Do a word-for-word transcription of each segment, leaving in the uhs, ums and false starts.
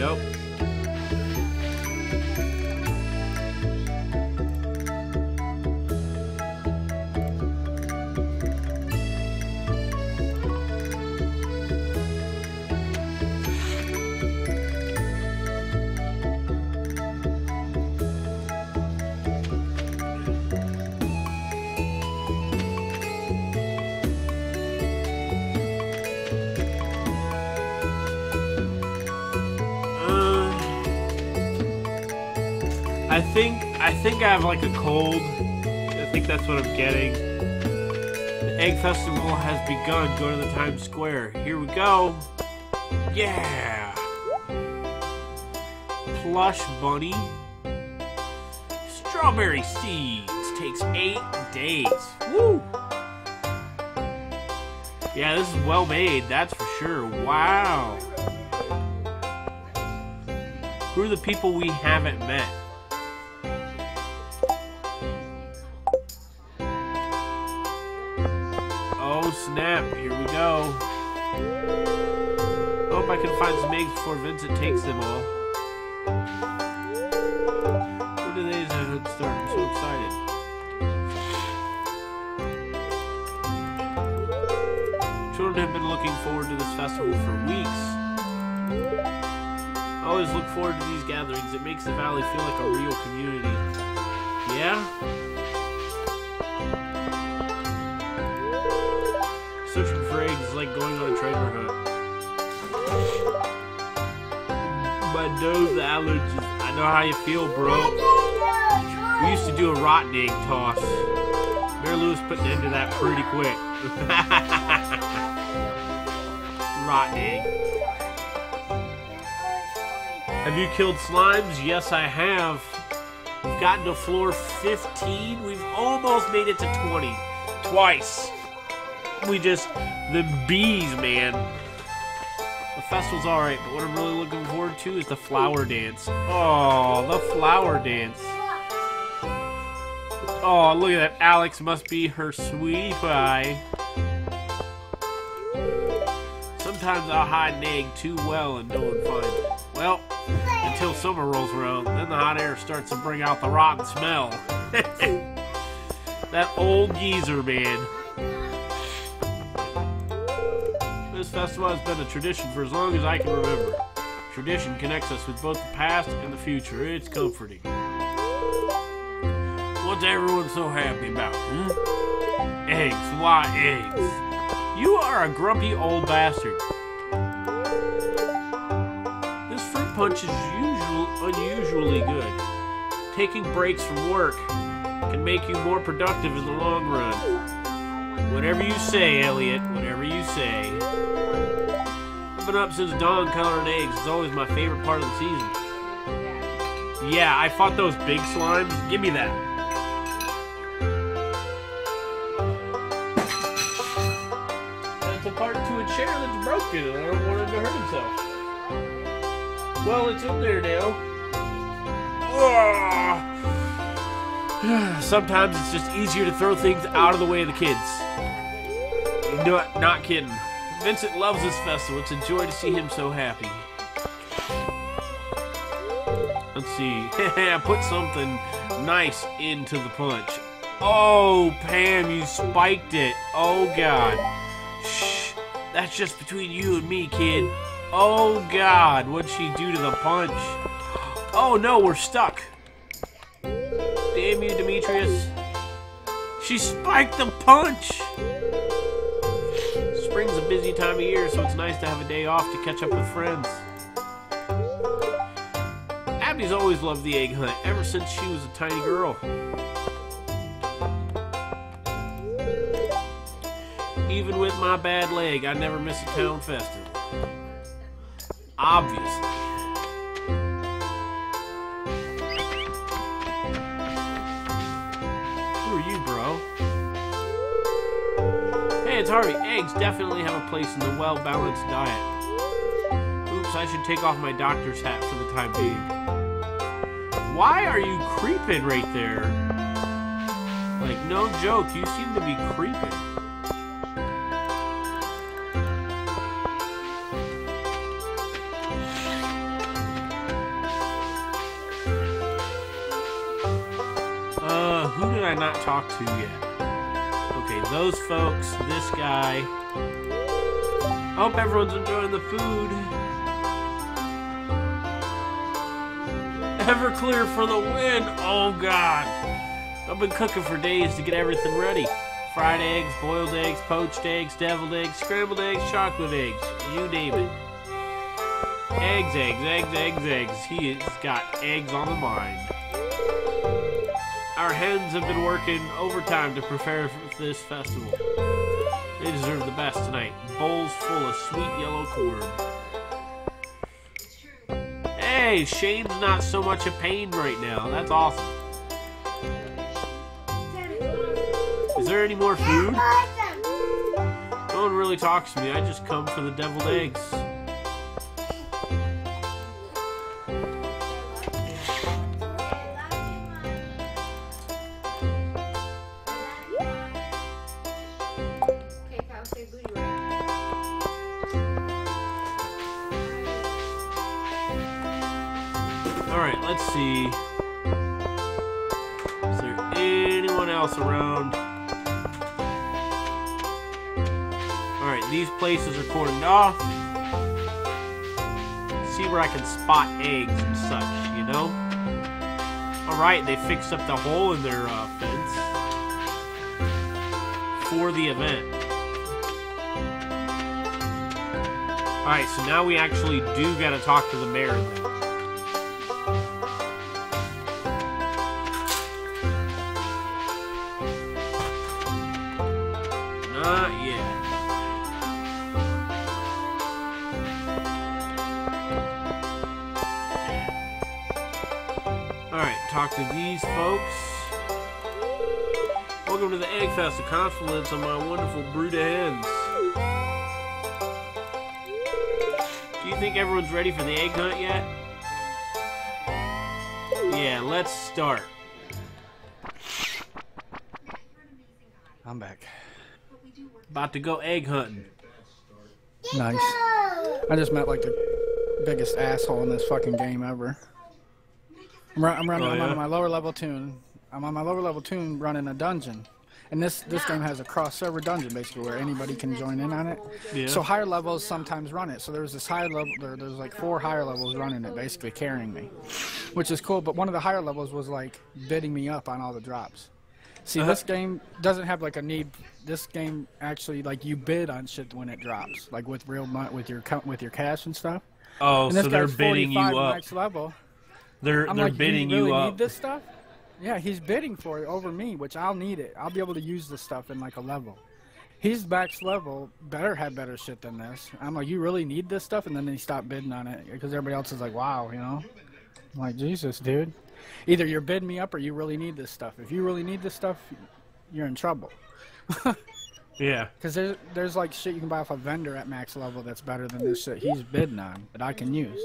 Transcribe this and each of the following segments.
Nope. I think I think I have like a cold. I think that's what I'm getting. The Egg Festival has begun. Go to the Times Square. Here we go. Yeah. Plush bunny. Strawberry seeds. Takes eight days. Woo. Yeah, this is well made. That's for sure. Wow. Who are the people we haven't met? Oh snap, here we go. Hope I can find some eggs before Vincent takes them all. What do they have to start? I'm so excited. Children have been looking forward to this festival for weeks. I always look forward to these gatherings. It makes the valley feel like a real community. Yeah? Searching for eggs is like going on a treasure hunt. My nose allergies. I know how you feel, bro. We used to do a rotten egg toss. Mary Lou was putting an end to that pretty quick. Rotten egg. Have you killed slimes? Yes, I have. We've gotten to floor fifteen. We've almost made it to twenty. Twice. We just, the bees, man. The festival's alright, but what I'm really looking forward to is the flower dance. Oh, the flower dance. Oh, look at that. Alex must be her sweetie pie. Sometimes I'll hide an egg too well and no one finds it. Well, until summer rolls around, then the hot air starts to bring out the rotten smell. That old geezer, man. This festival has been a tradition for as long as I can remember. Tradition connects us with both the past and the future. It's comforting. What's everyone so happy about, hmm? Eggs. Why eggs? You are a grumpy old bastard. This fruit punch is usual, unusually good. Taking breaks from work can make you more productive in the long run. Whatever you say, Elliot. Whatever you say. I've been up since dawn coloring eggs. It's always my favorite part of the season. Yeah, I fought those big slimes. Give me that. That's a part to a chair that's broken, and I don't want him to hurt himself. Well, it's in there now. Sometimes it's just easier to throw things out of the way of the kids. No, not kidding. Vincent loves this festival. It's a joy to see him so happy. Let's see. I put something nice into the punch. Oh, Pam, you spiked it. Oh, God. Shh. That's just between you and me, kid. Oh, God. What'd she do to the punch? Oh, no, we're stuck. Damn you, Demetrius. She spiked the punch. Spring's a busy time of year, so it's nice to have a day off to catch up with friends. Abby's always loved the egg hunt, ever since she was a tiny girl. Even with my bad leg, I never miss a town festival. Obviously. Who are you, bro? Hey, it's Harvey. Eggs definitely have a place in the well-balanced diet. Oops, I should take off my doctor's hat for the time being. Why are you creeping right there? Like, no joke, you seem to be creeping. I not talk to yet? Okay, those folks, this guy. I hope everyone's enjoying the food. Everclear for the win! Oh god! I've been cooking for days to get everything ready. Fried eggs, boiled eggs, poached eggs, deviled eggs, scrambled eggs, chocolate eggs. You name it. Eggs, eggs, eggs, eggs, eggs. He has got eggs on the mind. Our hens have been working overtime to prepare for this festival. They deserve the best tonight. Bowls full of sweet yellow corn. Hey, Shane's not so much a pain right now. That's awesome. Is there any more food? No one really talks to me. I just come for the deviled eggs. Alright, let's see. Is there anyone else around? Alright, these places are cordoned off. See where I can spot eggs and such, you know? Alright, they fixed up the hole in their uh, fence for the event. Alright, so now we actually do gotta talk to the mayor then. Not yet. Alright, talk to these folks. Welcome to the Egg Fest, a confluence on my wonderful brood of hens. Do you think everyone's ready for the egg hunt yet? Yeah, let's start. I'm back. About to go egg hunting. Nice. I just met like the biggest asshole in this fucking game ever. I'm, run I'm running. Oh, I'm yeah? on my lower level tune. I'm on my lower level tune running a dungeon, and this this game has a cross server dungeon basically where anybody can join in on it. Yeah. So higher levels sometimes run it. So there was this high level. There, there's like four higher levels running it, basically carrying me, which is cool. But one of the higher levels was like bidding me up on all the drops. See, Uh-huh. this game doesn't have like a need. This game actually like you bid on shit when it drops, like with real money, with your co- with your cash and stuff. Oh, And this so they're guy's bidding you forty-five up. max level. They're I'm they're like, bidding do you, really you up. need this stuff? Yeah, he's bidding for it over me, which I'll need it. I'll be able to use this stuff in like a level. He's max level, better have better shit than this. I'm like, you really need this stuff? And then he stopped bidding on it because everybody else is like, wow, you know. I'm like, Jesus, dude. Either you're bidding me up or you really need this stuff. If you really need this stuff, you're in trouble. Yeah. Because there's, there's like shit you can buy off a vendor at max level that's better than this shit he's bidding on that I can use.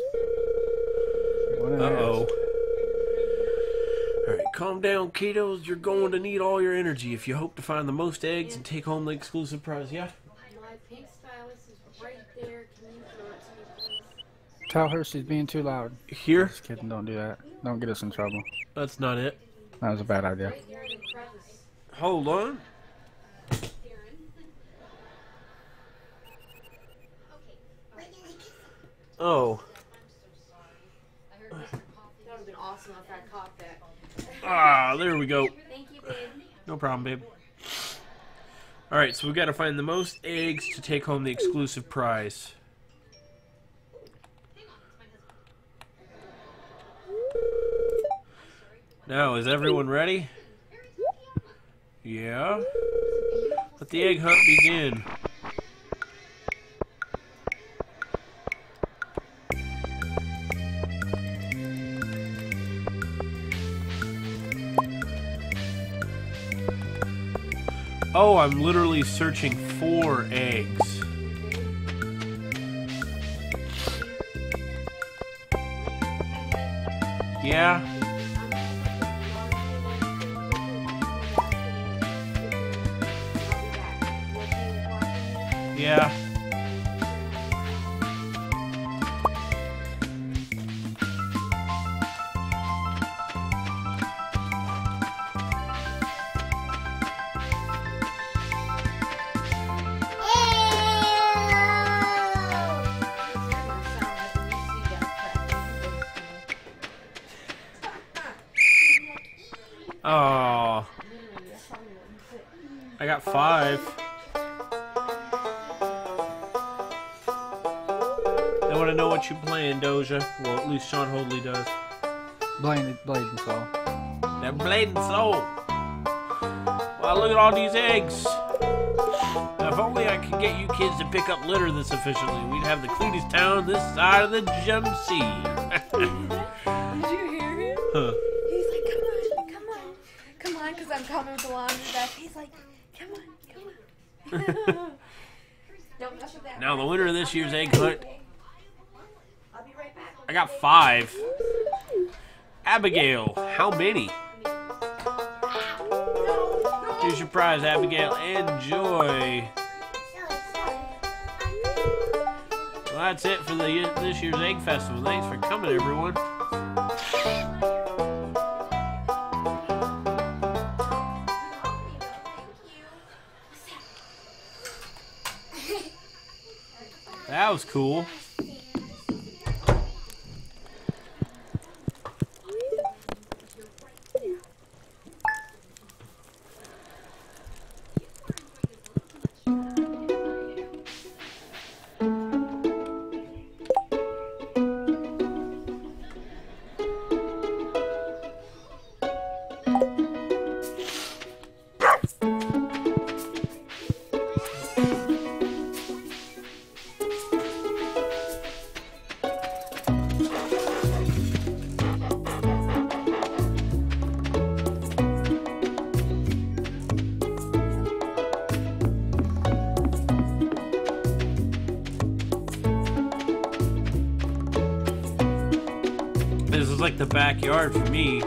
Uh-oh. Alright, calm down, kiddos. You're going to need all your energy if you hope to find the most eggs and take home the exclusive prize, yeah? My pink stylus is right there. Can you throw it to me, please? Tell her she's being too loud. Here? Just kidding, don't do that. Don't get us in trouble. That's not it. That was a bad idea. Right here in the crevice. Hold on. Oh. That would have been awesome if I caught that. Ah, there we go. Thank you, babe. No problem, babe. Alright, so we gotta find the most eggs to take home the exclusive prize. Now, is everyone ready? Yeah? Let the egg hunt begin. Oh, I'm literally searching for eggs. Yeah? Yeah. five. I want to know what you're playing, Doja. Well, at least Sean Hoadley does. Blade, Blade and Soul. That Blade and Soul. Wow, look at all these eggs. Now, if only I could get you kids to pick up litter this efficiently, we'd have the cleanest town this side of the Gem Sea. Did you hear him? Huh. He's like, come on, come on, come on, because I'm coming with the laundry back. He's like, come on, come on. Don't mess with that. Now, the winner of this year's egg hunt, I'll be right back. I got five. Abigail, how many? Here's your prize, Abigail. Enjoy. Well, that's it for the this year's Egg Festival. Thanks for coming, everyone. That was cool. This is like the backyard for me.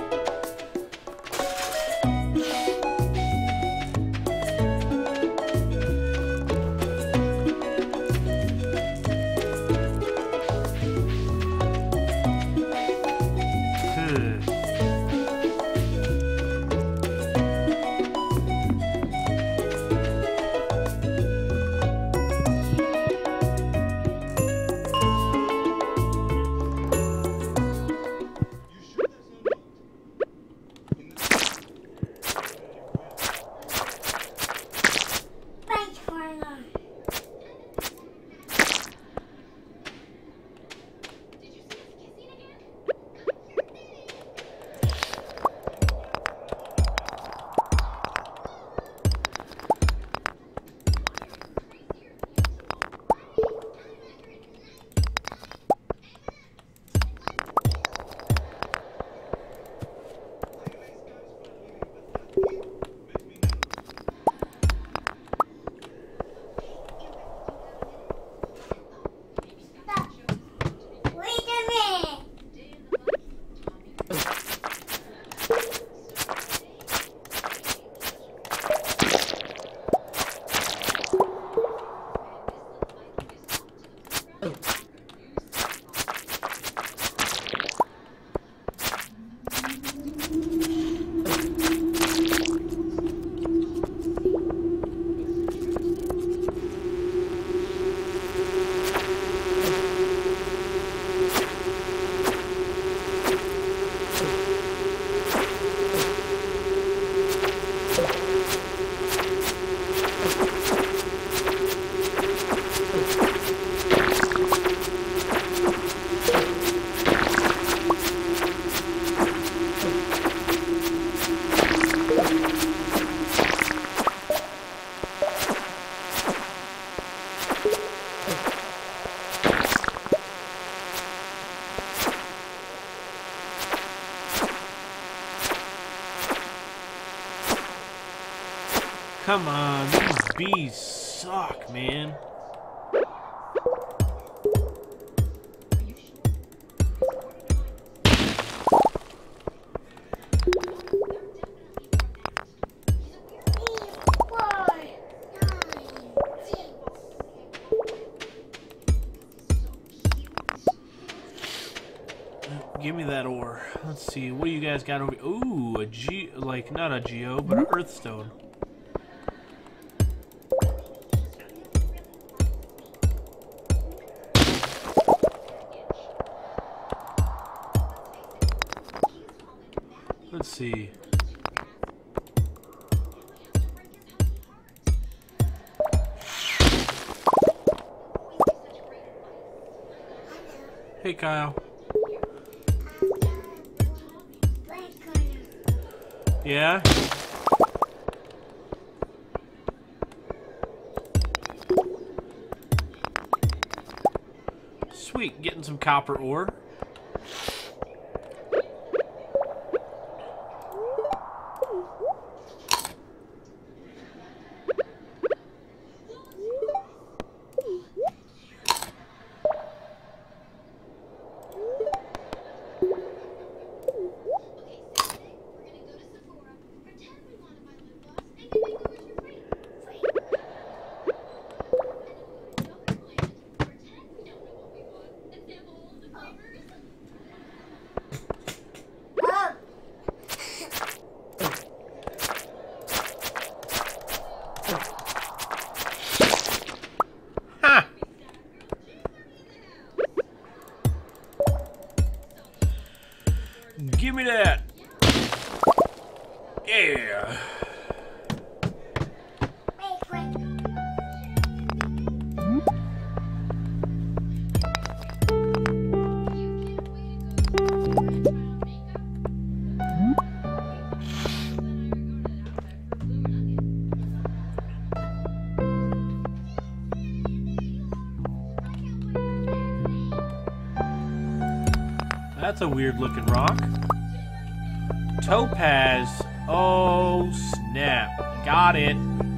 Come on, these bees suck, man. Give me that ore. Let's see. What do you guys got over? Ooh, a G, like not a geo, but an earthstone. Let's see. Hey, Kyle. Yeah? Sweet, getting some copper ore. Give me that. Yeah. That's a weird looking rock. Topaz. Oh, snap. Got it.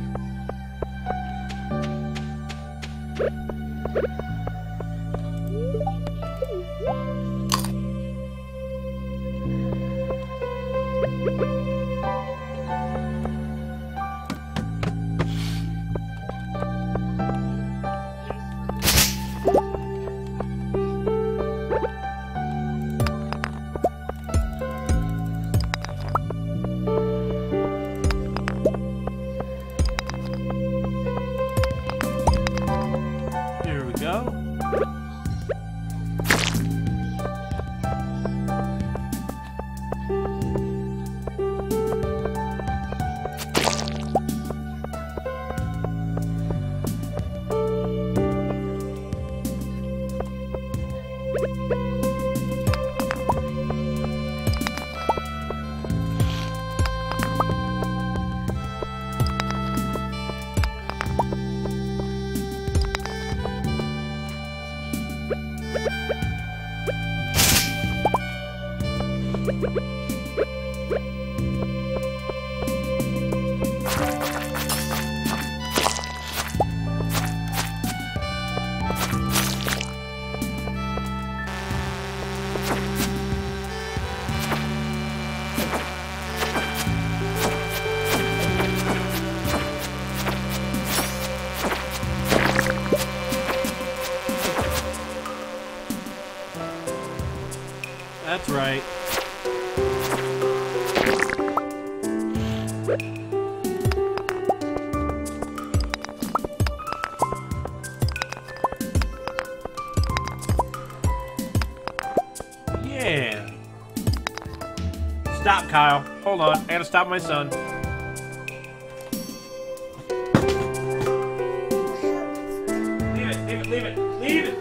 That's right. Yeah. Stop, Kyle. Hold on. I gotta stop my son. Leave it, leave it, leave it, leave it.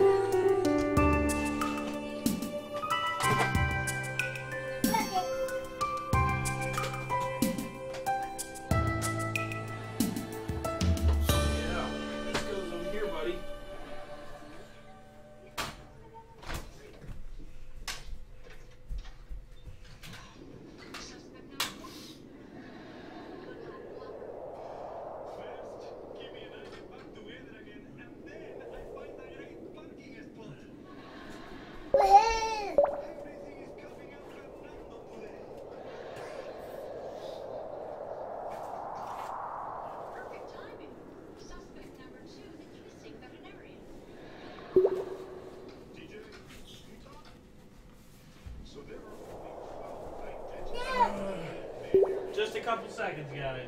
Just a couple seconds, guys.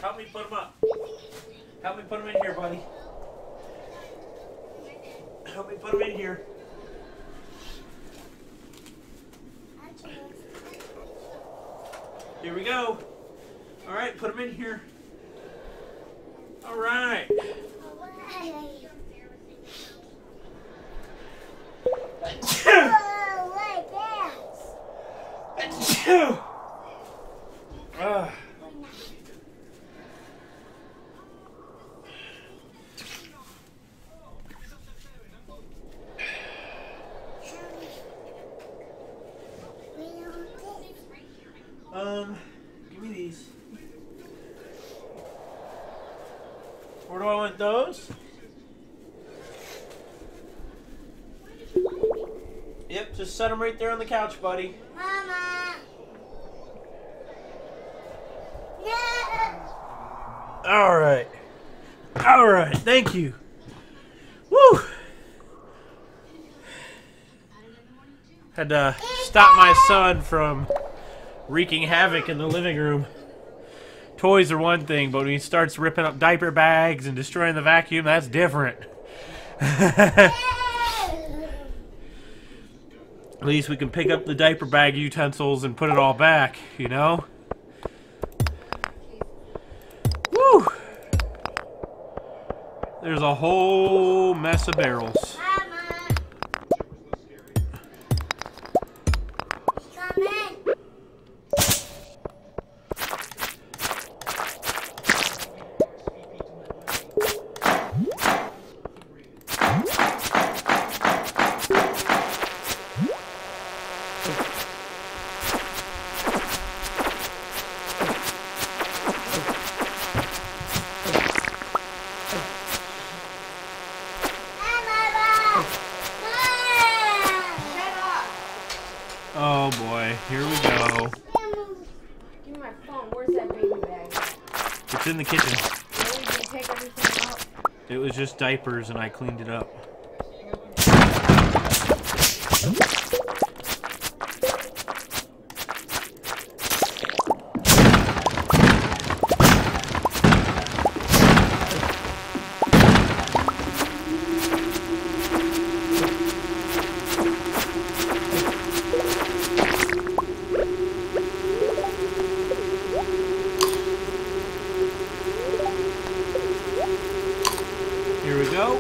help me put them up. Help me put them in here, buddy. Help me put them in here. Here we go. All right, put them in here. All right. uh. Um, give me these. Where do I want those? Yep, just set them right there on the couch, buddy. Mama. No. All right. All right. Thank you. Woo. Had to stop my son from wreaking havoc in the living room. Toys are one thing, but when he starts ripping up diaper bags and destroying the vacuum, that's different. At least we can pick up the diaper bag utensils and put it all back, you know? Woo! There's a whole mess of barrels. Oh boy, here we go. Give me my phone. Where's that baby bag? It's in the kitchen. Really? Did you take everything out? It was just diapers and I cleaned it up. Here we go.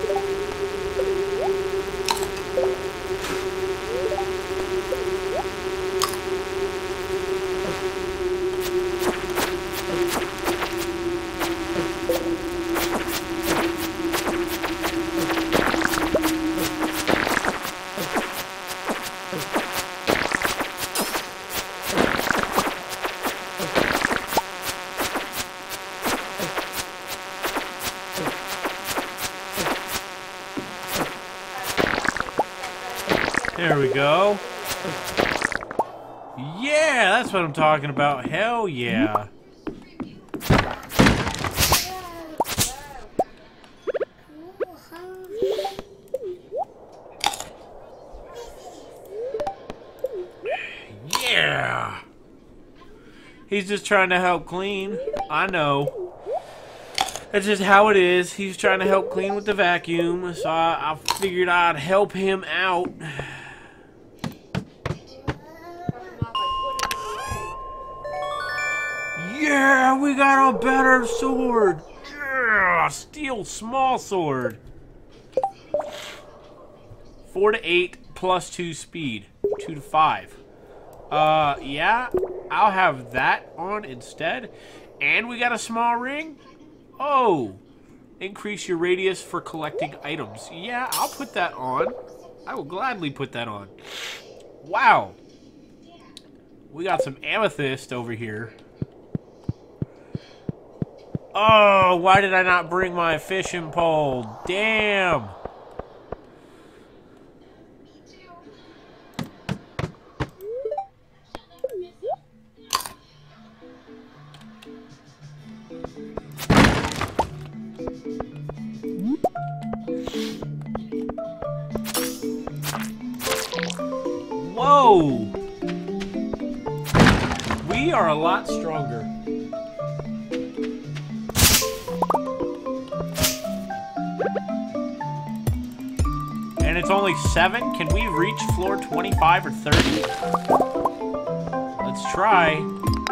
There we go. Yeah, that's what I'm talking about. Hell yeah. Yeah. He's just trying to help clean. I know. That's just how it is. He's trying to help clean with the vacuum, so I, I figured I'd help him out. Yeah, we got a better sword. Yeah, steel small sword. Four to eight plus two speed. Two to five. Uh, yeah, I'll have that on instead. And we got a small ring. Oh, increase your radius for collecting items. Yeah, I'll put that on. I will gladly put that on. Wow. We got some amethyst over here. Oh, why did I not bring my fishing pole? Damn. Whoa! We are a lot stronger. And it's only seven? Can we reach floor twenty-five or thirty? Let's try.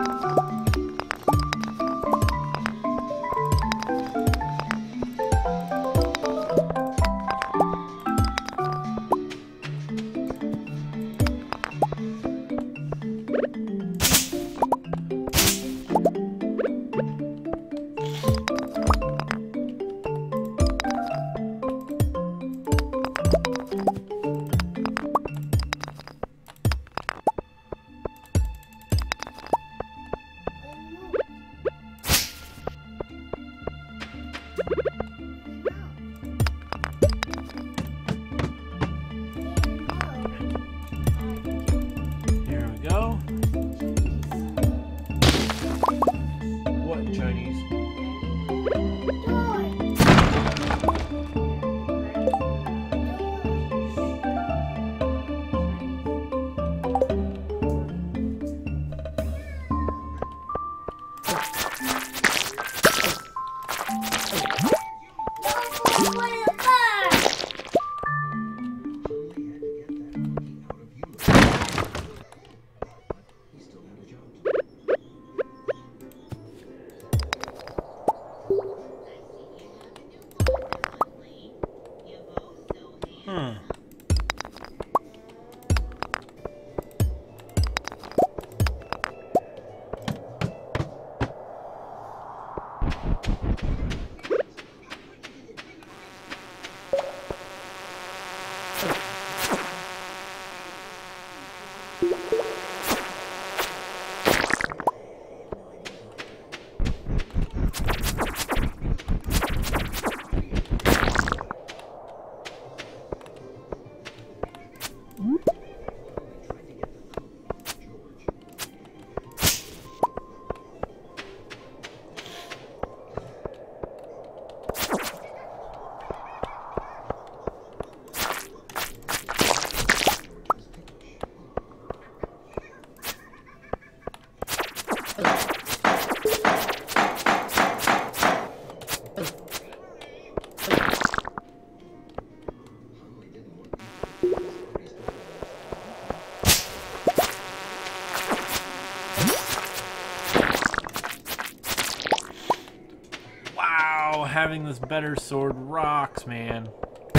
Having this better sword rocks, man.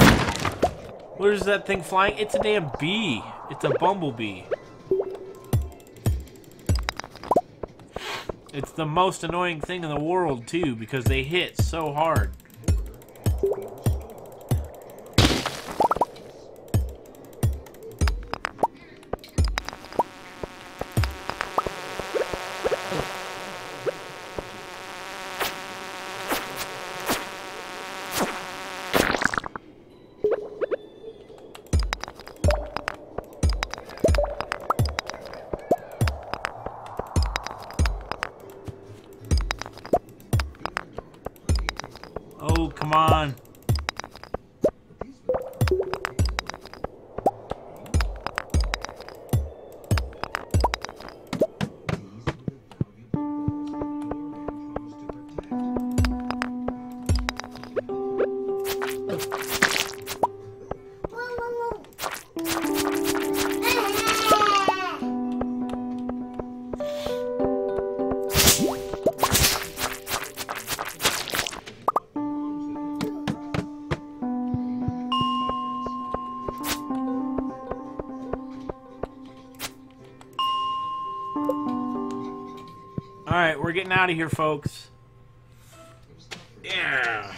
What is that thing flying? It's a damn bee. It's a bumblebee. It's the most annoying thing in the world, too, because they hit so hard. Oh, come on. Alright, we're getting out of here, folks. Yeah.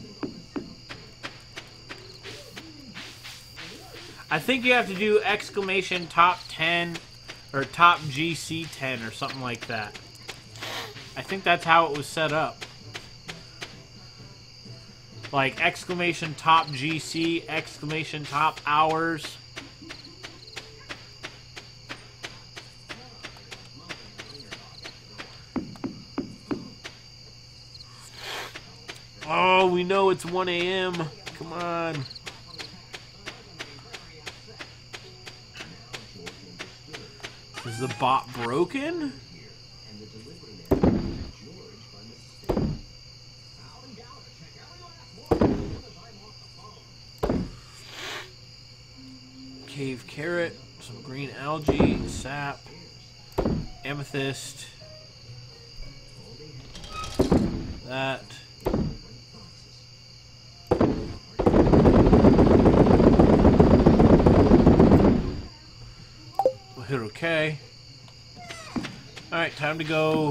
I think you have to do exclamation top ten or top G C ten or something like that. I think that's how it was set up. Like exclamation top G C, exclamation top hours. Oh, we know it's one A M Come on. Is the bot broken? Leaf carrot, some green algae, sap, amethyst, that. We'll hit okay. Alright, time to go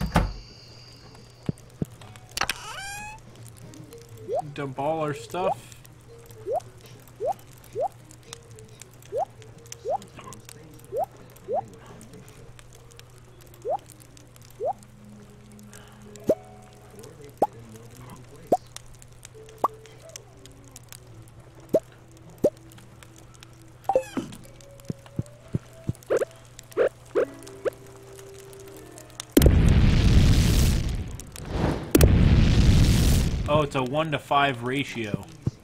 dump all our stuff. Oh, it's a one to five ratio.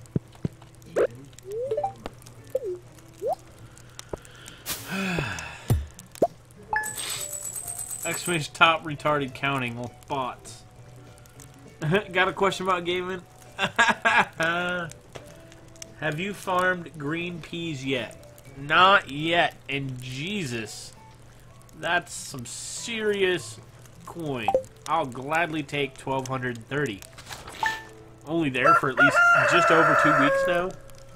Exclamation top retarded counting bots. Got a question about gaming? Have you farmed green peas yet? Not yet. And Jesus, that's some serious coin. I'll gladly take twelve thirty. Only there for at least just over two weeks now.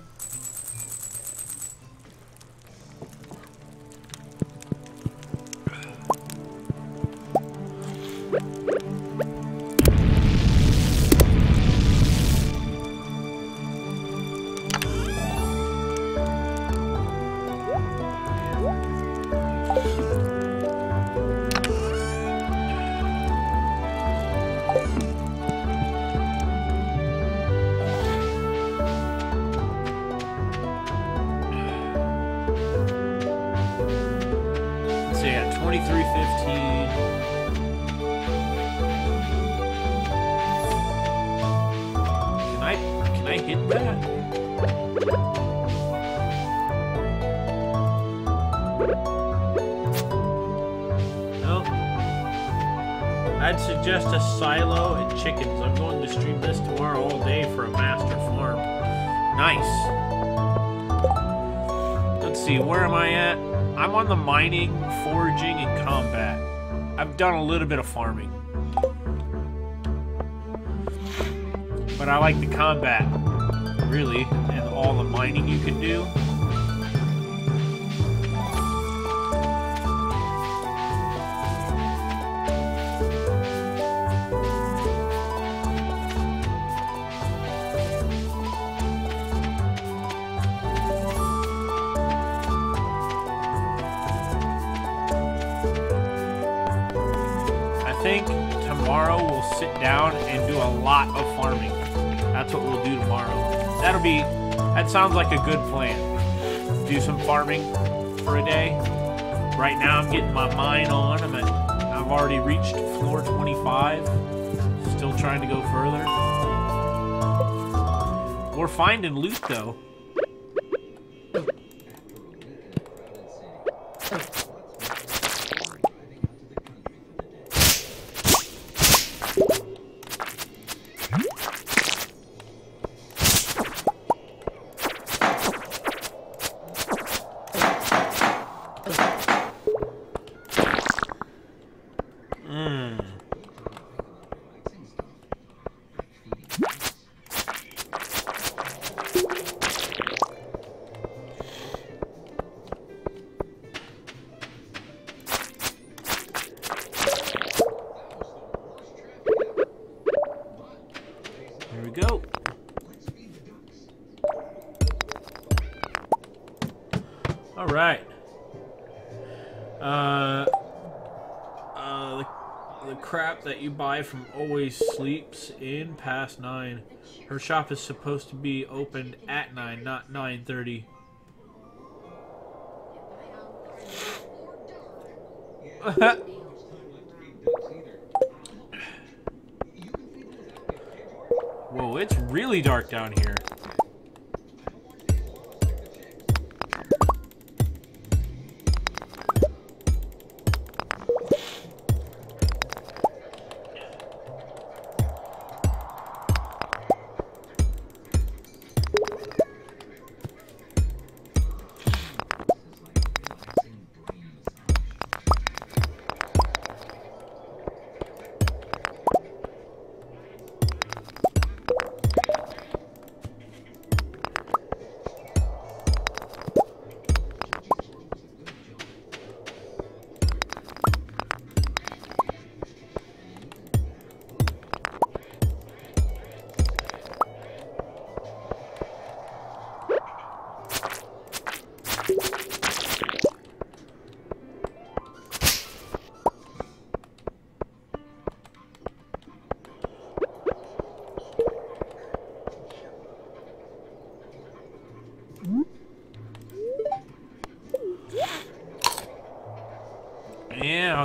twenty-three fifteen. Can I can I hit that? No. I'd suggest a silo and chickens. I'm going to stream this tomorrow all day for a master farm. Nice. Let's see, where am I at? I'm on the mining, foraging, and combat. I've done a little bit of farming. But I like the combat, really, and all the mining you can do. I think tomorrow we'll sit down and do a lot of farming. That's what we'll do tomorrow. That'll be, that sounds like a good plan. Do some farming for a day. Right now I'm getting my mine on. I'm at, I've already reached floor twenty-five. Still trying to go further. We're finding loot though. Here we go. All right. Uh, uh, the, the crap that you buy from always sleeps in past nine. Her shop is supposed to be opened at nine, not nine thirty. Whoa, it's really dark down here.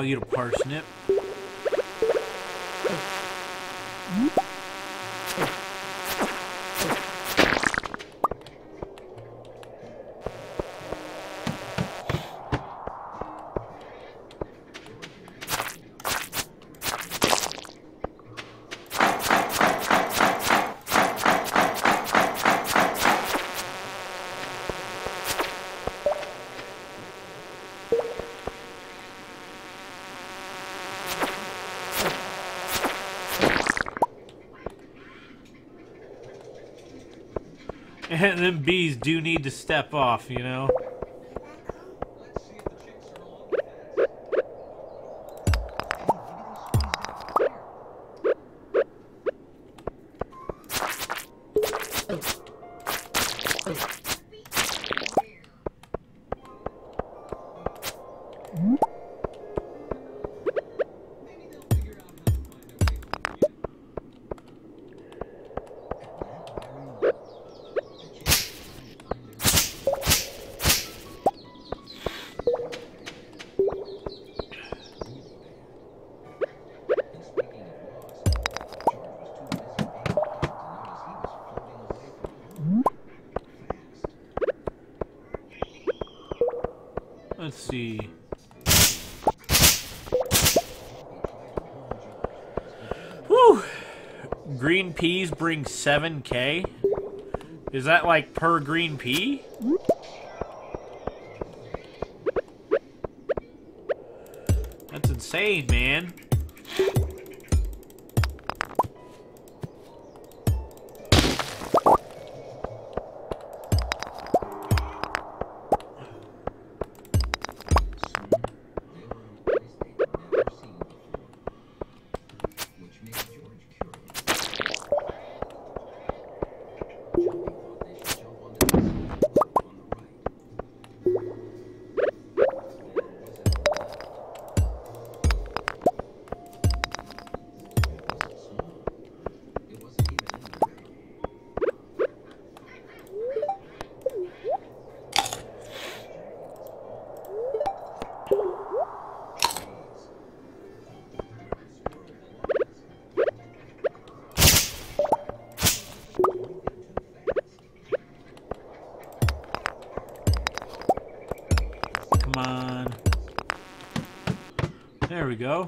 I'll eat a parsnip. And them bees do need to step off, you know? Let's see. Whew! Green peas bring seven K? Is that like per green pea? That's insane, man. Come on. There we go.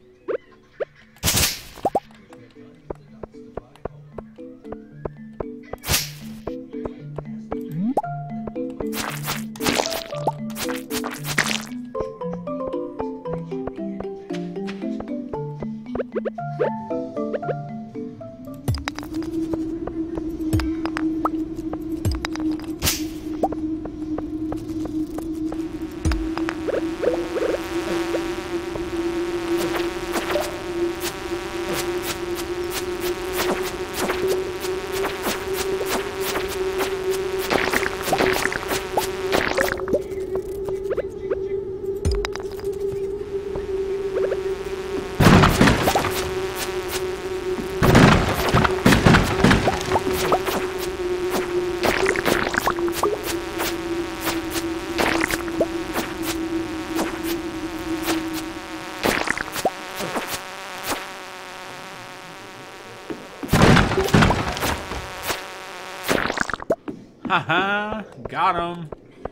Haha, got him.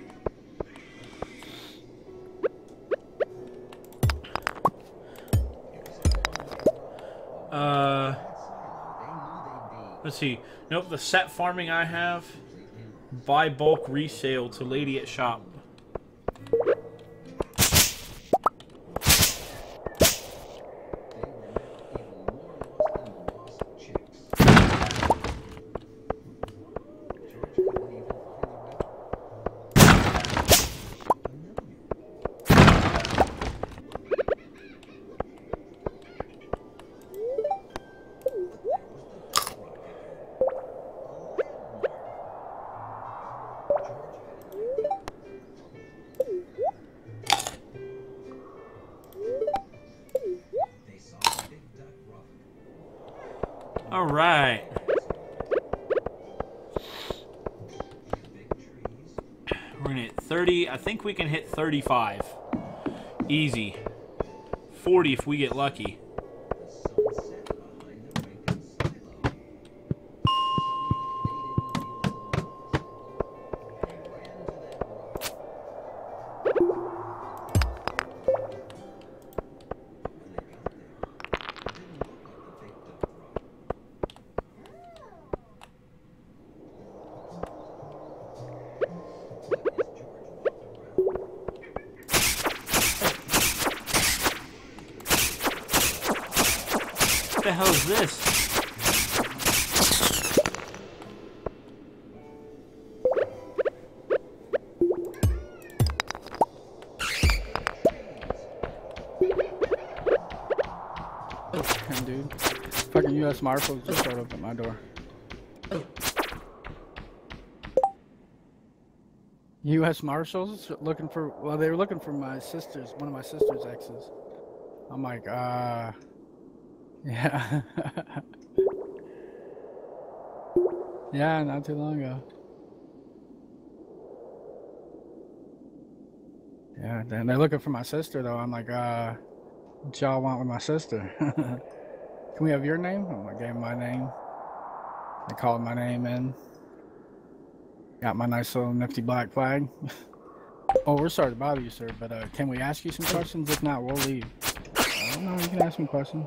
Uh, let's see. Nope, the set farming I have. Buy bulk resale to lady at shop. All right. We're gonna hit thirty. I think we can hit thirty-five. Easy. forty if we get lucky. What the hell is this? Damn, dude. Fucking U S Marshals just showed up at my door. U S Marshals looking for, well, they were looking for my sister's, one of my sister's exes. I'm like, uh, yeah. Yeah, not too long ago. Yeah, then they're looking for my sister though. I'm like, uh, what y'all want with my sister? Can we have your name? I gave them my name. They called my name in. Got my nice little nifty black flag. Oh, we're sorry to bother you, sir, but uh, can we ask you some questions? If not, we'll leave. I don't know, you can ask me questions.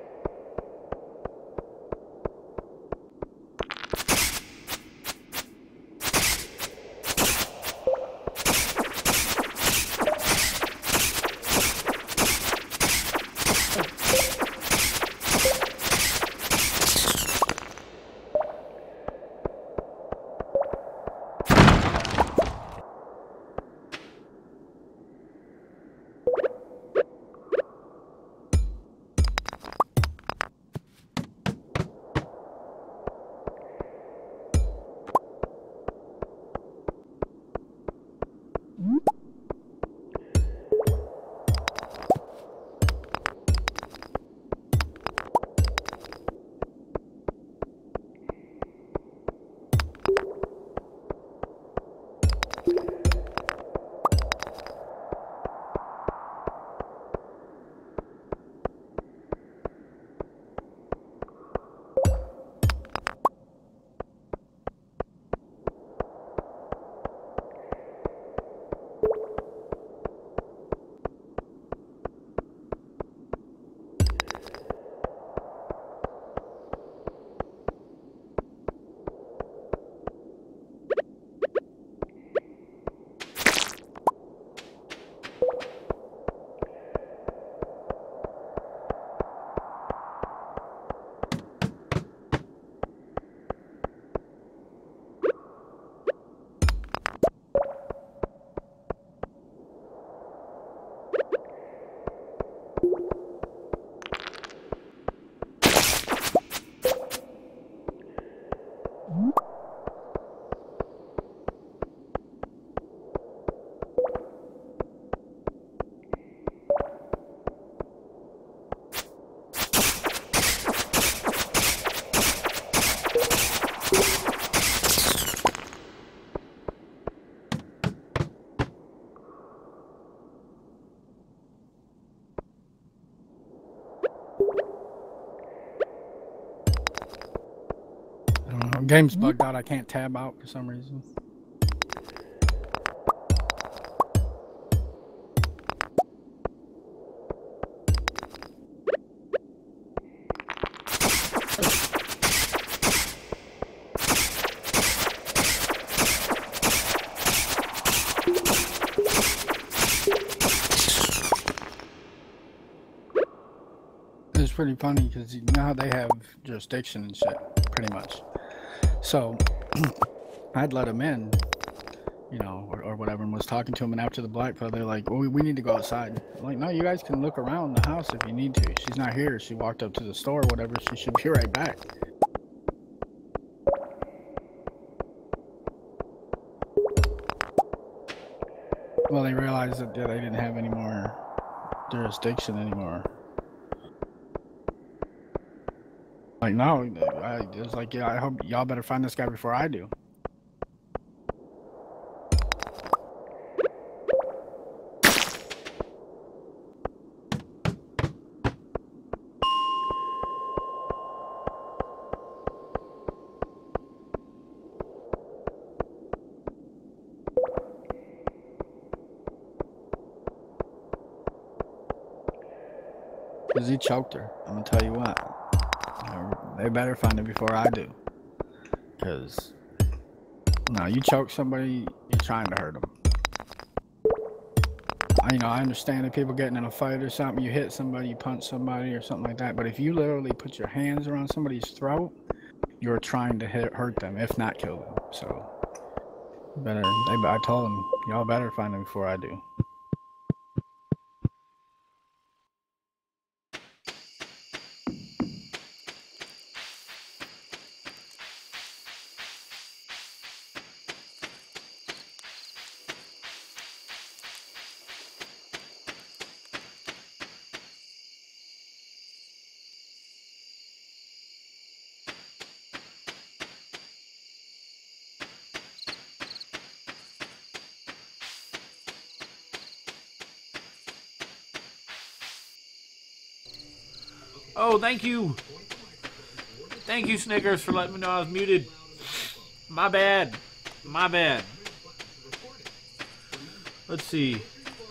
Game's bugged out. I can't tab out for some reason. It's pretty funny because you know how they have jurisdiction and shit, pretty much. So I'd let him in, you know, or, or whatever, and was talking to him. And after the black fella, they're like, well, we, we need to go outside. I'm like, no, you guys can look around the house if you need to. She's not here. She walked up to the store or whatever. She should be right back. Well, they realized that yeah, they didn't have any more jurisdiction anymore. Like, no, I was like, yeah, I hope y'all better find this guy before I do. Because he choked her. I'm going to tell you what. They better find it before I do. Because, no, you choke somebody, you're trying to hurt them. I, you know, I understand if people getting in a fight or something, you hit somebody, you punch somebody or something like that. But if you literally put your hands around somebody's throat, you're trying to hit, hurt them, if not kill them. So, better, they, I told them, y'all better find them before I do. Oh, thank you. Thank you, Snickers, for letting me know I was muted. My bad. My bad. Let's see.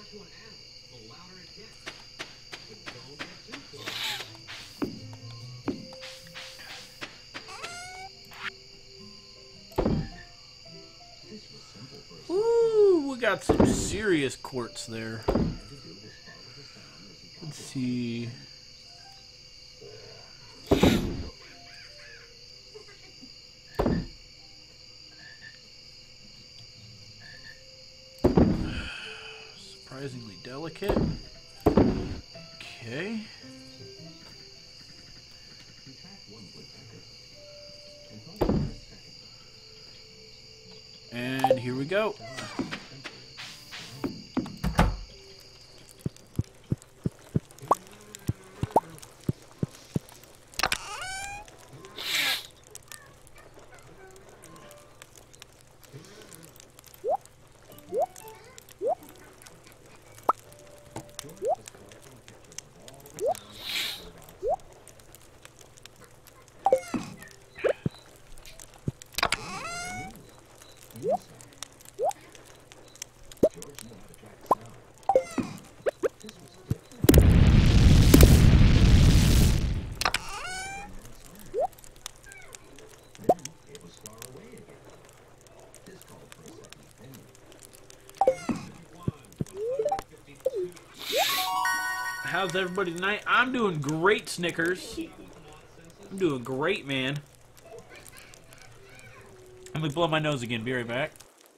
Ooh, we got some serious quartz there. Let's see. Surprisingly delicate. Okay. And here we go. How's everybody tonight? I'm doing great, Snickers. I'm doing great, man. Let me blow my nose again. Be right back.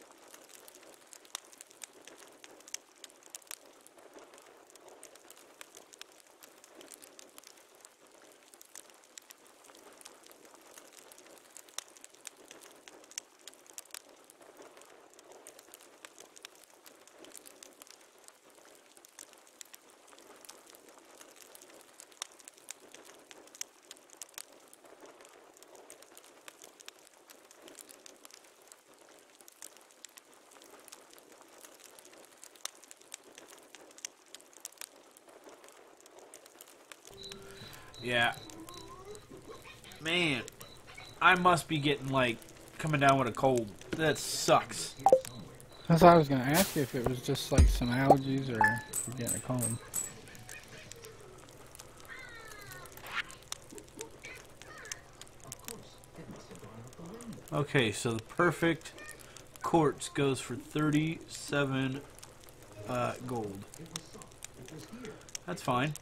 Yeah. Man, I must be getting, like, coming down with a cold. That sucks. That's what I was going to ask you, if it was just, like, some allergies or if you're getting a cold. Okay, so the perfect quartz goes for thirty-seven uh, gold. That's fine.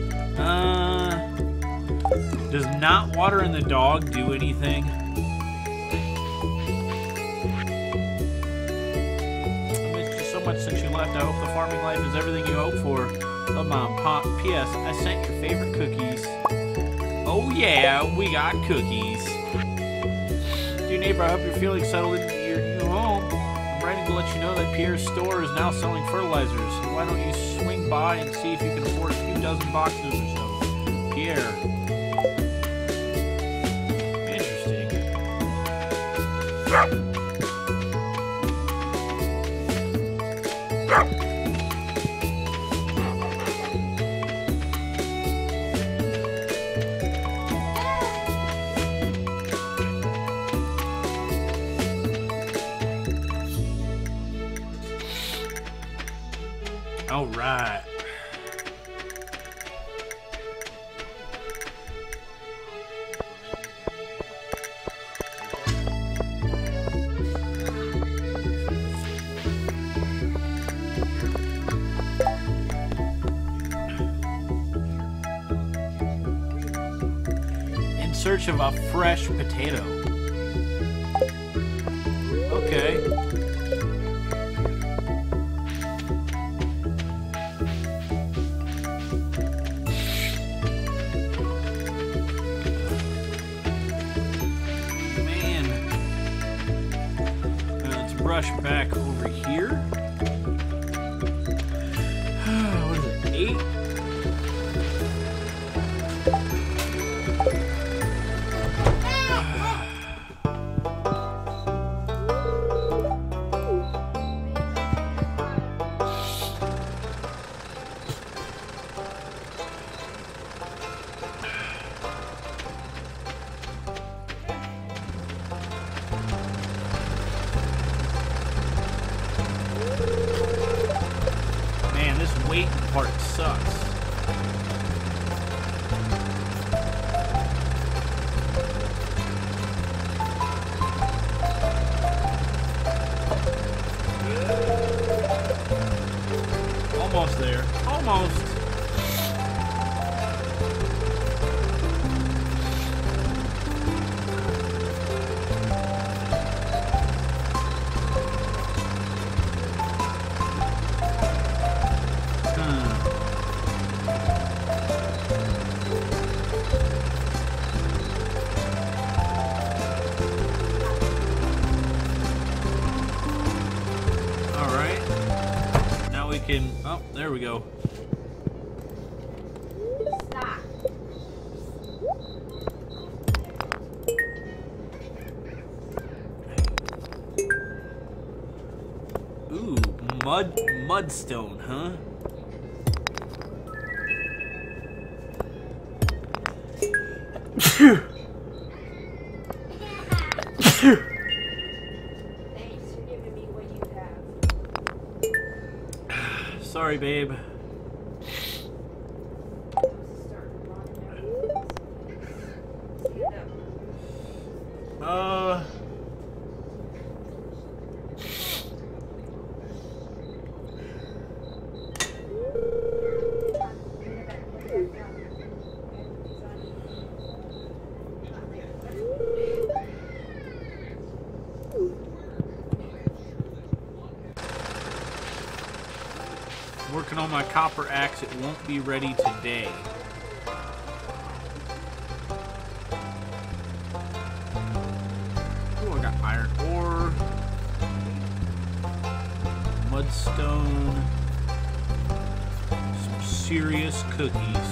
Does not watering the dog do anything? much since you left. I hope the farming life is everything you hope for. Love, Mom. Pop. P S. I sent your favorite cookies. Oh yeah, we got cookies. Dear neighbor, I hope you're feeling settled into your new home. I'm writing to let you know that Pierre's store is now selling fertilizers. Why don't you swing by and see if you can afford a few dozen boxes or so? Pierre. Interesting. All right. In search of a fresh potato. Okay. Brush back over here. What is it? Eight? Waiting part sucks. Almost there. Almost. Can, oh, there we go. Stop. Ooh, mud, mudstone, huh? Sorry, babe. Uh. Working on my copper axe, it won't be ready today. Oh, I got iron ore, mudstone, some serious cookies.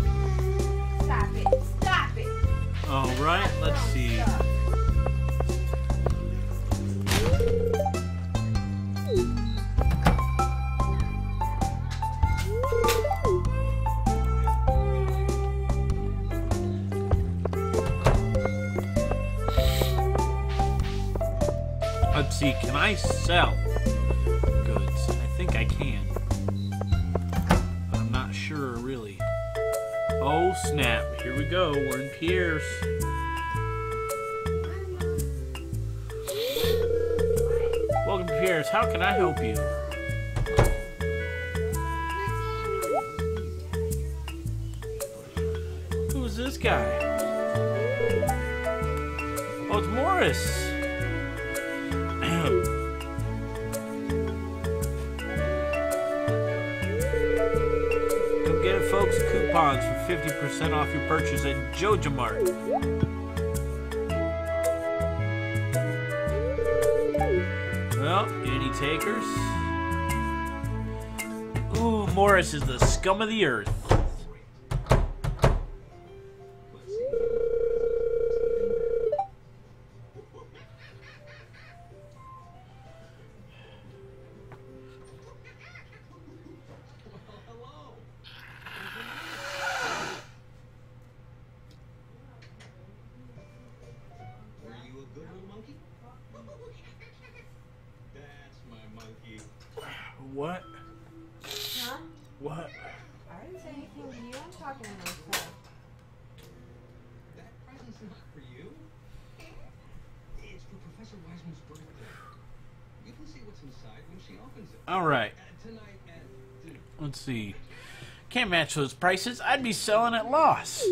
Stop it. Stop it. All right, let's see. Let's see, can I sell goods? I think I can. But I'm not sure, really. Oh, snap. Here we go. We're in Pierre's. Welcome to Pierre's. How can I help you? Who's this guy? Oh, it's Morris. Come get it, folks. Coupons for fifty percent off your purchase at Joja Mart. Well, any takers? Ooh, Morris is the scum of the earth. What? Huh? What? I didn't say anything to you. I'm talking to myself. That present's not for you. It's for Professor Wiseman's birthday. You can see what's inside when she opens it. All right. Uh, tonight at dinner. Let's see. Can't match those prices. I'd be selling at loss.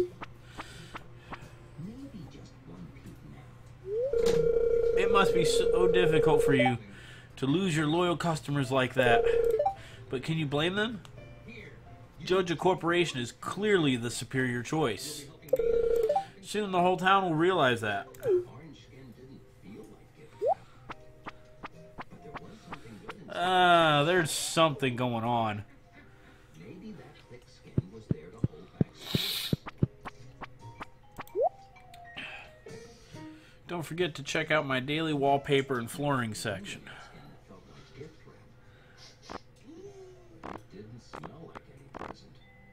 Maybe just one peek now. It must be so difficult for you to lose your loyal customers like that. But can you blame them? Joja Corporation is clearly the superior choice. Soon the whole town will realize that. Orange skin didn't feel like giving up. But there was something good inside. Ah, uh, there's something going on. Maybe that thick skin was there to hold back stress. Don't forget to check out my daily wallpaper and flooring section. Felt like gift wrap. It didn't smell like any present.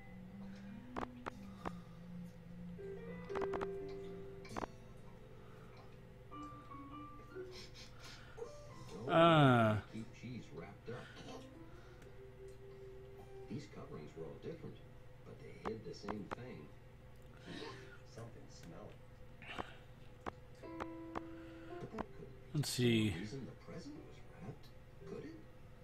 Ah. Keep cheese wrapped up. These coverings were all different, but they hid the same thing. Something smelling. But that could Let's see. the reason the present was wrapped, could it?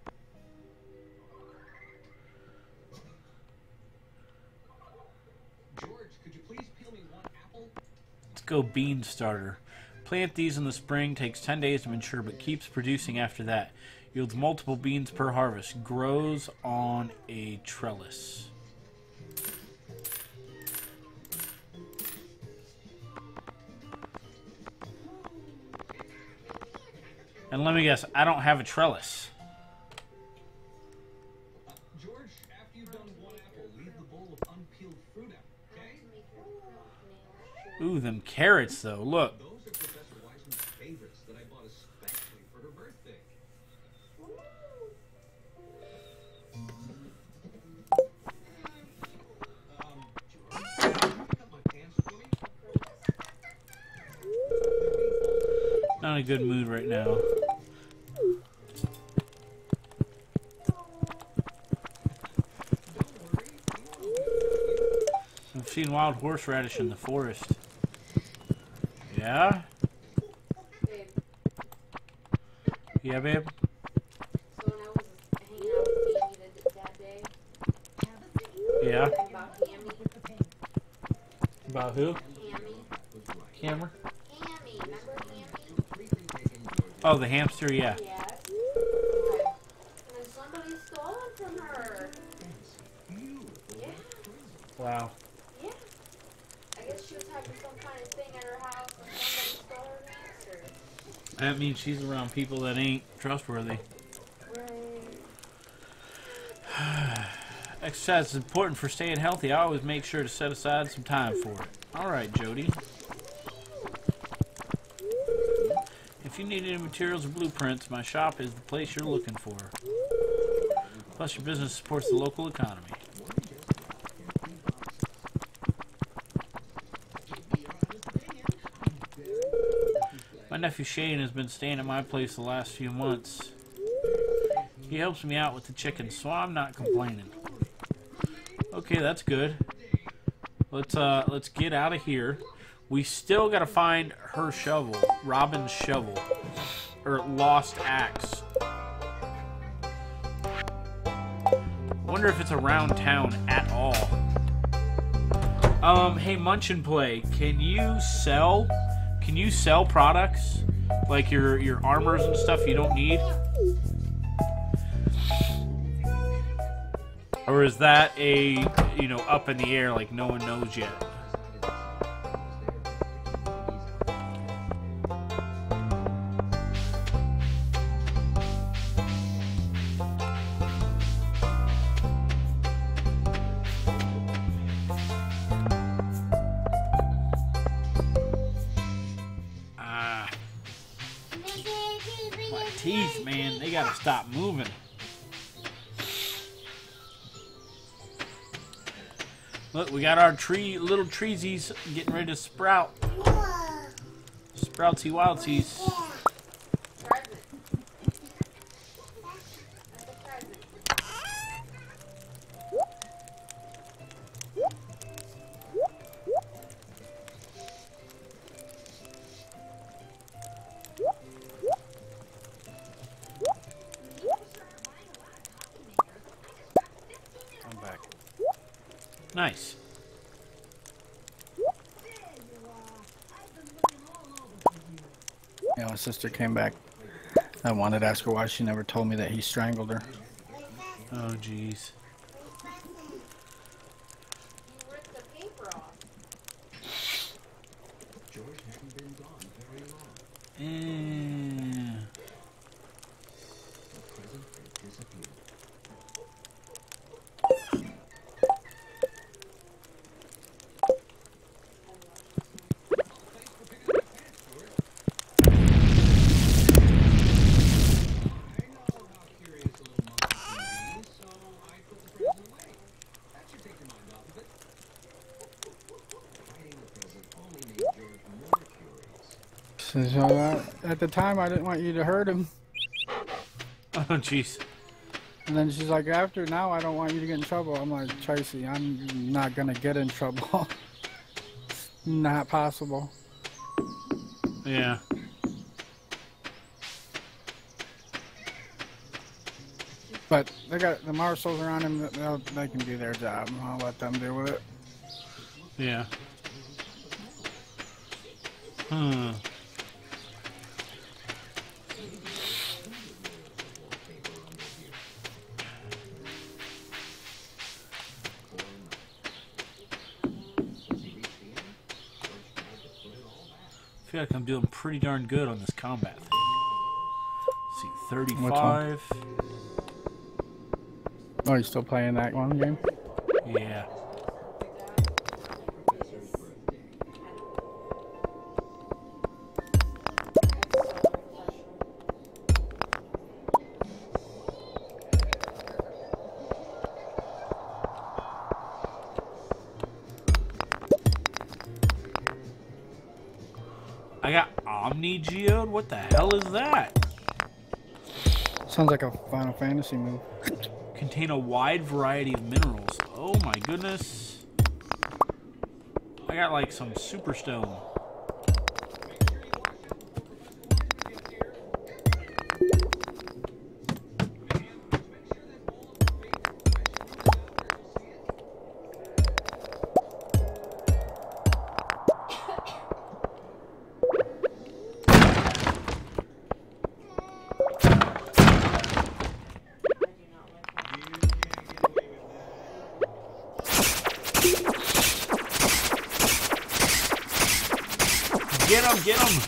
George, could you please peel me one apple? Let's go bean starter. Plant these in the spring, takes ten days to mature, but keeps producing after that. Yields multiple beans per harvest. Grows on a trellis. And let me guess, I don't have a trellis. Uh, George, after you've done one apple, leave the bowl of unpeeled fruit out, okay? Ooh, them carrots though. Look. Those are Professor Wiseman's favorites that I bought especially for her birthday. Um, George, can you pick up my pants for me? Not in a good mood right now. I've seen wild horseradish in the forest. Yeah? Babe, Yeah, babe? so when I was hanging out with Amy the, that day, Yeah? about Hammy, About who? Hammy, Camera? Hammy, remember Hammy? Oh, the hamster, yeah. Yes. Okay. And then somebody stole it from her. Yeah, Wow. yeah. I guess she was having some kind of thing at her house and somebody stole her hamster. That means she's around people that ain't trustworthy. Right. Exercise is important for staying healthy. I always make sure to set aside some time for it. Alright, Jody. If you need any materials or blueprints, my shop is the place you're looking for. Plus, your business supports the local economy. My nephew Shane has been staying at my place the last few months. He helps me out with the chickens, so I'm not complaining. Okay, that's good. Let's uh, let's get out of here. We still gotta find her shovel, Robin's shovel, or lost axe. Wonder if it's around town at all. Um, hey, Munch and Play, can you sell? Can you sell products like your your armors and stuff you don't need? Or is that a, you know, up in the air like no one knows yet? Ah. My teeth, man, they gotta stop moving. Look, we got our tree, little treesies getting ready to sprout. Sproutsy wildsies. I'm back. Nice. Yeah, my sister came back. I wanted to ask her why she never told me that he strangled her. Oh, jeez. Eh. So, uh, at the time, I didn't want you to hurt him. Oh, jeez. And then she's like, after now, I don't want you to get in trouble. I'm like, Tracy, I'm not gonna get in trouble. Not possible. Yeah. But they got the marshals around him. They'll, they can do their job. I'll let them deal with it. Yeah. Hmm. I feel like I'm doing pretty darn good on this combat thing. Let's see, thirty-five. Oh, you still playing that one game? Yeah. I got Omni Geode? What the hell is that? Sounds like a Final Fantasy move. Contain a wide variety of minerals. Oh my goodness. I got like some super stone. Get him, get him!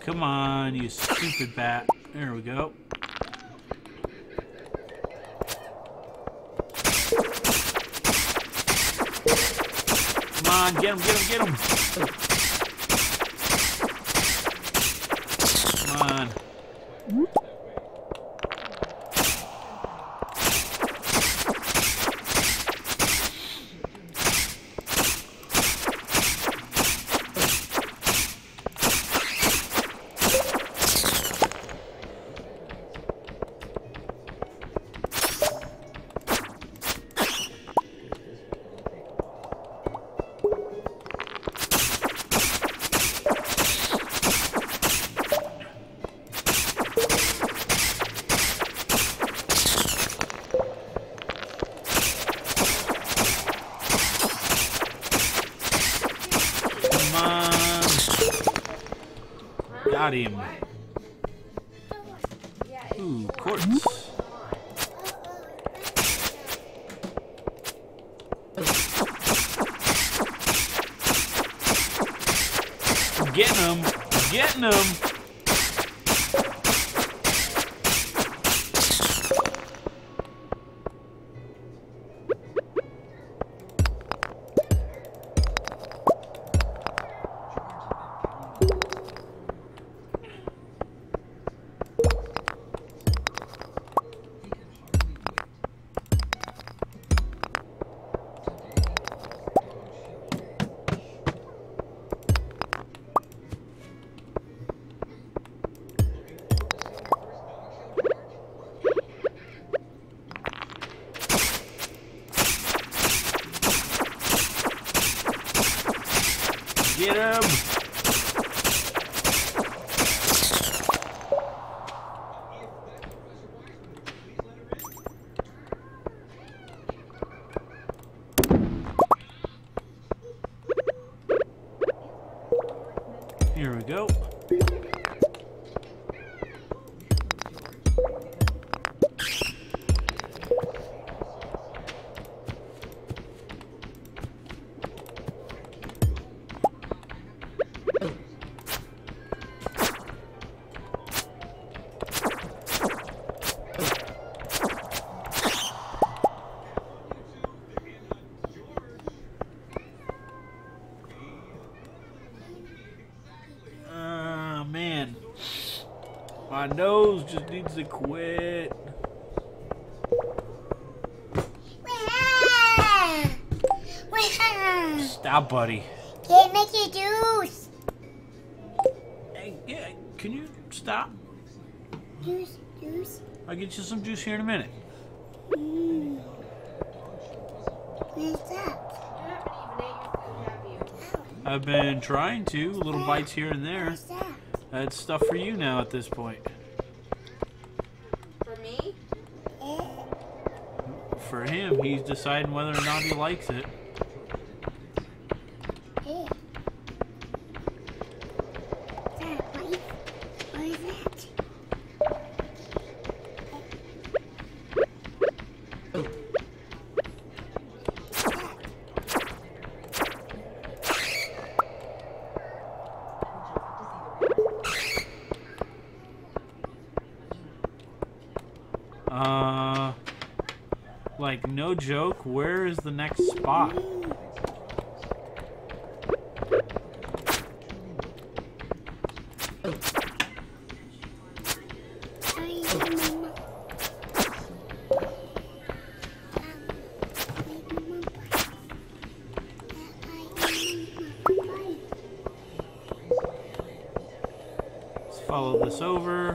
Come on, you stupid bat. There we go. Come on, get him, get him, get him. Come on. Got him. Ooh, quartz. I'm getting him. I'm getting him. Get him! Here we go. My nose just needs to quit. Stop, buddy. Can't make you juice. Hey, yeah, can you stop? Juice, juice. I'll get you some juice here in a minute. Mm. Where's that? I've been trying to. Little bites here and there. Where's that? That's stuff for you now at this point. For me? Eh? For him, he's deciding whether or not he likes it. Eh? That, what is, what is that? Uh, like, no joke, where is the next spot? Let's follow this over.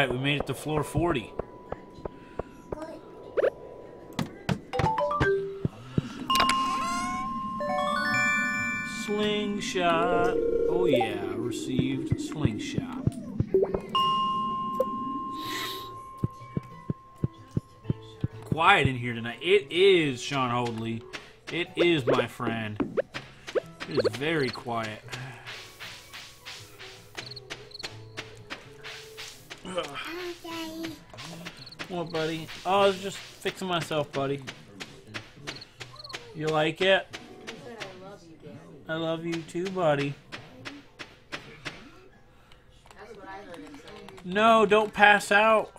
Alright, we made it to floor forty. Slingshot. Oh yeah, received slingshot. Quiet in here tonight. It is, Sean Hoadley. It is, my friend. It is very quiet. Okay. What, buddy? Oh, I was just fixing myself, buddy. You like it? I love you, Daddy. I love you too, buddy. That's what I heard him say. No, don't pass out.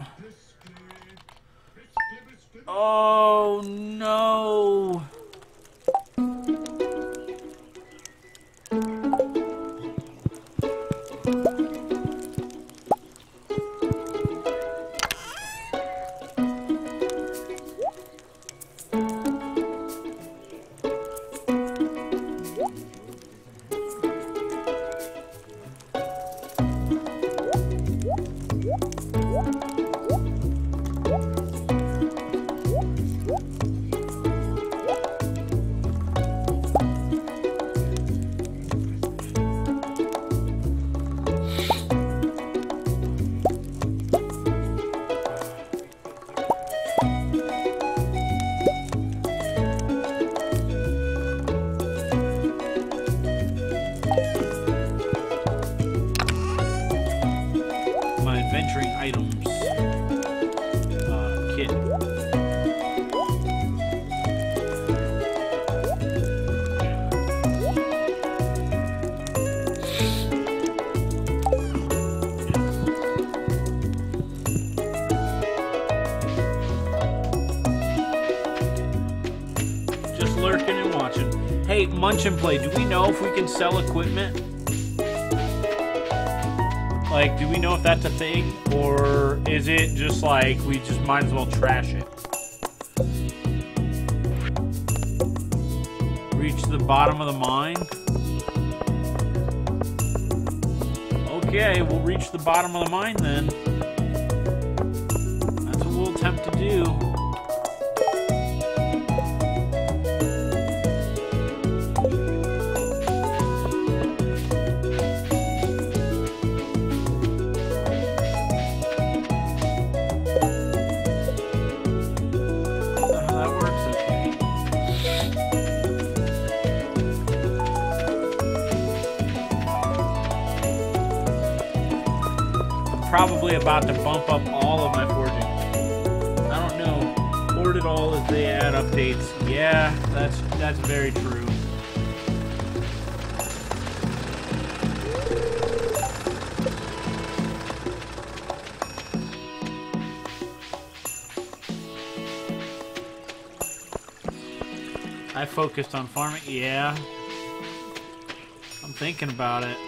Oh, no. Adventuring items uh, kit. Just lurking and watching. Hey, Munch and Play, do we know if we can sell equipment? Like, do we know if that's a thing, or is it just like we just might as well trash it? Reach the bottom of the mine? Okay, we'll reach the bottom of the mine then. That's what we'll attempt to do. Probably about to bump up all of my forging. I don't know. Hoard it all as they add updates. Yeah, that's that's very true. I focused on farming. Yeah. I'm thinking about it.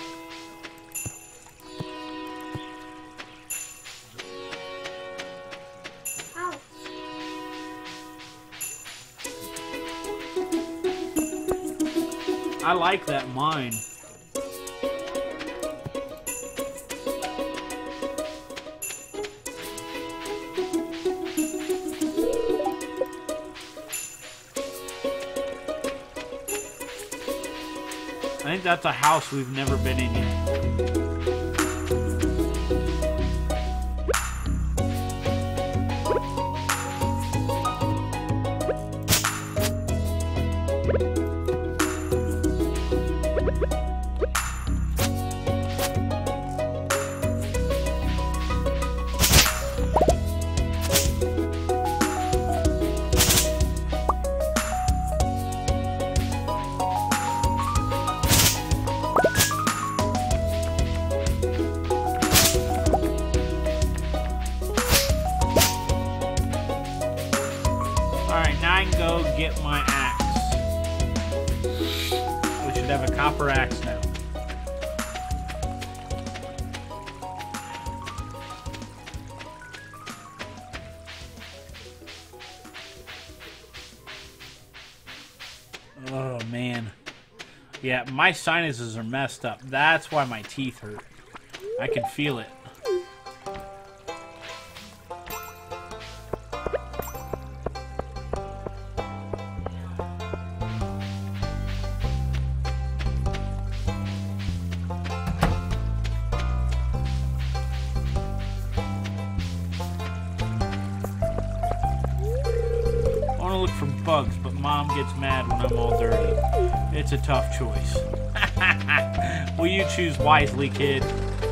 I like that mine. I think that's a house we've never been in yet. Alright, now I can go get my axe. We should have a copper axe now. Oh, man. Yeah, my sinuses are messed up. That's why my teeth hurt. I can feel it. gets mad when I'm all dirty. It's a tough choice. Will you choose wisely, kid?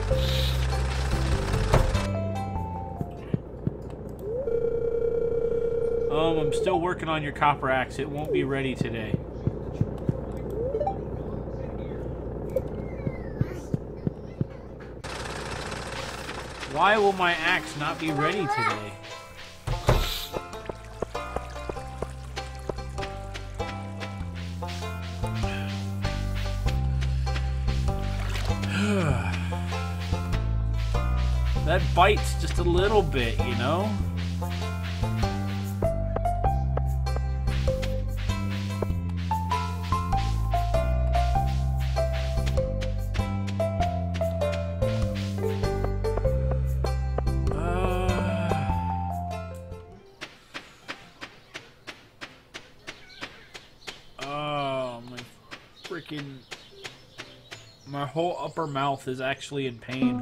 Um, I'm still working on your copper axe. It won't be ready today. Why will my axe not be ready today? That bites just a little bit, you know? My whole upper mouth is actually in pain.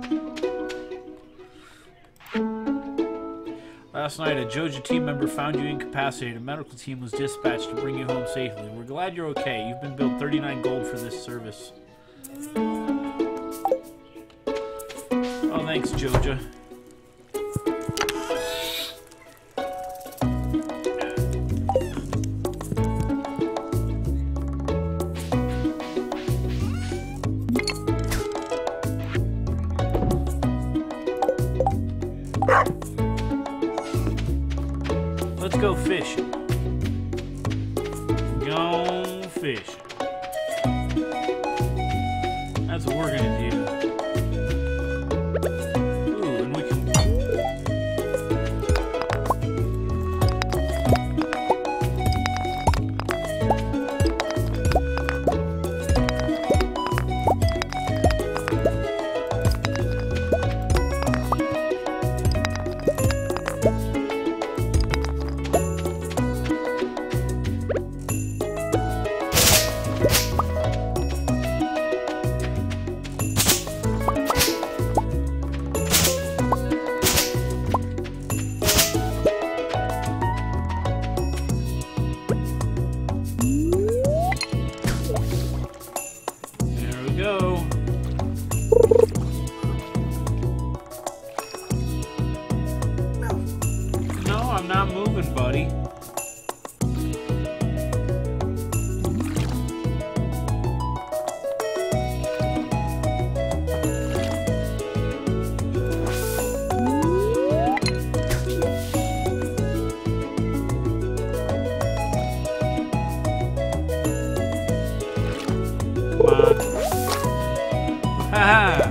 Last night, a Joja team member found you incapacitated. A medical team was dispatched to bring you home safely. We're glad you're okay. You've been billed thirty-nine gold for this service. Oh, thanks, Joja. Let's go fishing. Go fishing. That's what we're gonna do. Ooh, and we can. I'm not moving, buddy. Come on. Haha.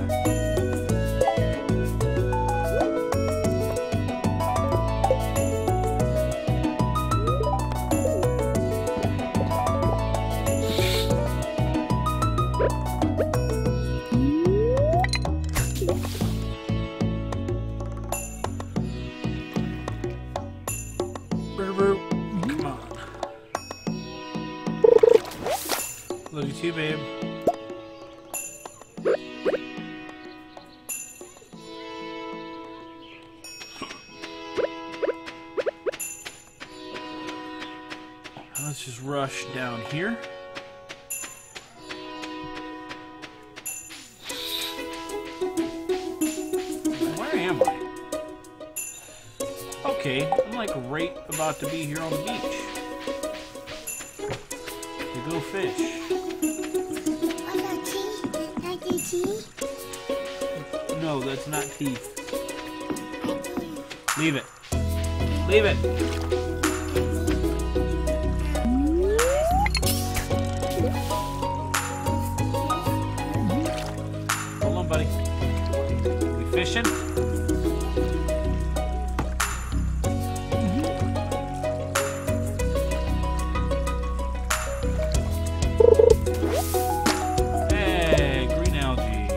Come on. Love you too, babe. Let's just rush down here. Where am I? Okay, I'm like right about to be here on the beach. To go fish. What about tea? Can I get tea? No, that's not teeth. Leave it. Leave it. Hold on, buddy. We fishing? Hey, green algae.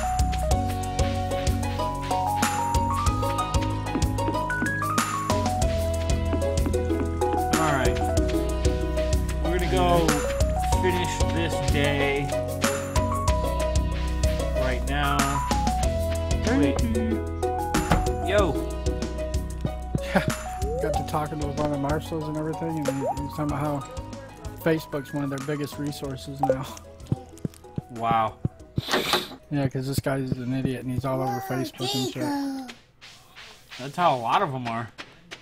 Alright. We're gonna go finish this day right now. Wait. Yo. Got to talking to a bunch of marshals and everything, and he, he somehow Facebook's one of their biggest resources now. Wow. Yeah, because this guy's an idiot and he's all over Facebook and shit. That's how a lot of them are.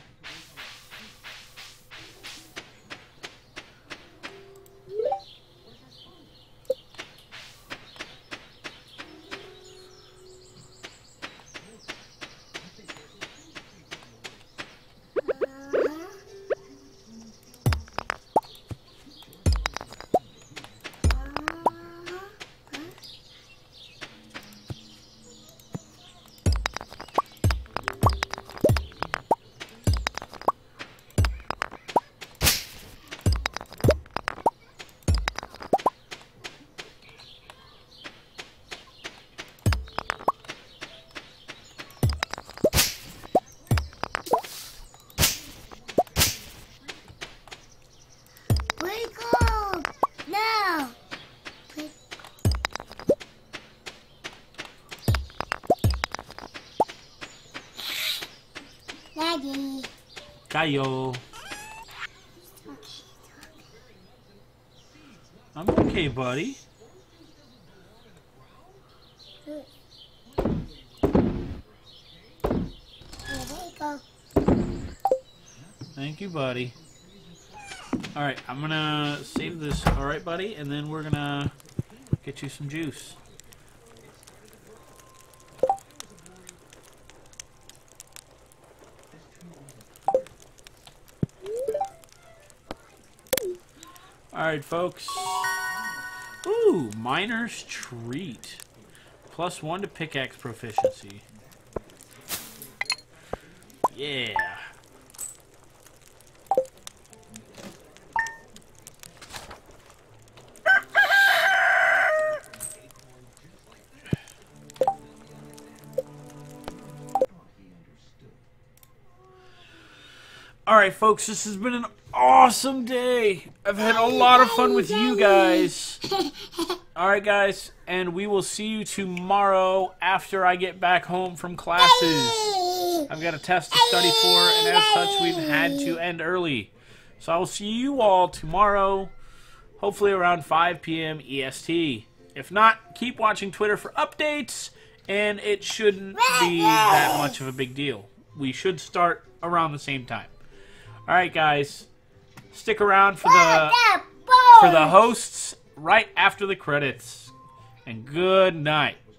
Daddy. Kayo. I'm okay, buddy. Here we go. Thank you, buddy. Alright, I'm gonna save this, alright, buddy? And then we're gonna get you some juice. Alright, folks. Ooh, Miner's Treat. Plus one to pickaxe proficiency. Yeah. Alright, folks, this has been an awesome day. I've had a lot of fun with you guys. Alright, guys, and we will see you tomorrow after I get back home from classes. I've got a test to study for, and as such, we've had to end early. So I will see you all tomorrow, hopefully around five P M E S T. If not, keep watching Twitter for updates, and it shouldn't be that much of a big deal. We should start around the same time. Alright, guys, stick around for the for the hosts right after the credits. And good night.